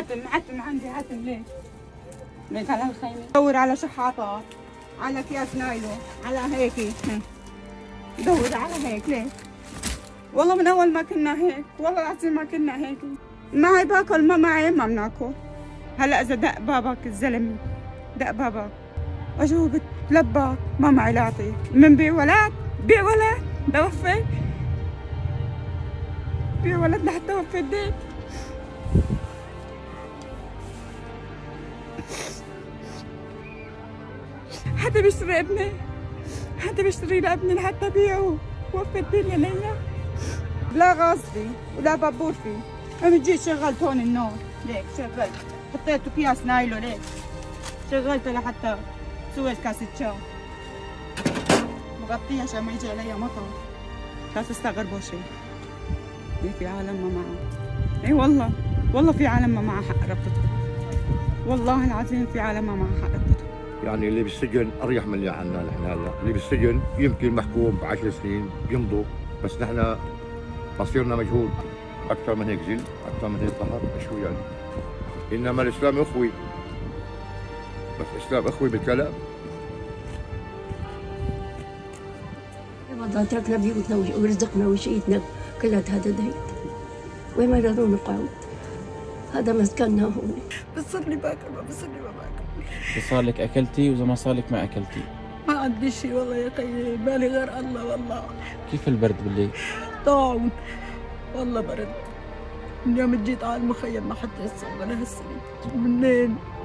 معتم عندي عتم ليه؟ ليك على الخيمة دور على شحاطات، على اكياس نايلو، على هيك دور على هيك ليه؟ والله من اول ما كنا هيك، والله العظيم ما كنا هيك. معي باكل ما معي ما بناكل. هلا اذا دق بابك الزلمه دق بابك اجوا بتلبك ما معي لا اعطيك. من بيع ولد؟ بيع ولد؟ توفي؟ بيع ولد لحتى وفي الدين. حدا بيشتري ابني، حدا بيشتري لابني لحتى بيعه وفي الدين يا ليلى. لا غاصبي ولا بابور فيه. انا جيت شغلت هون النور ليك، شغلت حطيته اكياس نايلو ليك، شغلته لحتى سويت كاسة شاي مغطية عشان ما يجي علي مطر. لا تستغربوا شيء. في عالم ما معه، اي والله والله في عالم ما معه حق ربطته، والله العظيم في عالم ما معه حق ربطته. يعني اللي بالسجن اريح من اللي عنا نحن هلا، اللي بالسجن يمكن محكوم ب10 سنين بيمضوا، بس نحن مصيرنا مجهول اكثر من هيك ذل، اكثر من هيك قهر، شو يعني؟ انما الاسلام اخوي، بس الاسلام اخوي بالكلام. رمضان تركنا بيوتنا ورزقنا وشيتنا كلها هددت، وما رضوا نقعد، هذا مسكننا هون. بصرني باكل ما بصرني ما باكل. صار لك اكلتي واذا ما صار لك ما اكلتي؟ ما عندي شيء والله يا خيي، بالي غير الله والله. كيف البرد بالليل؟ طاعون والله برد. من يوم جيت على المخيم ما حد يصور ولا هالسنة. منين؟